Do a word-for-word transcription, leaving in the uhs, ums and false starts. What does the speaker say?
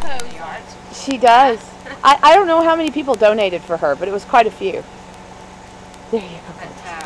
pose. She does. I, I don't know how many people donated for her, but it was quite a few. There you go.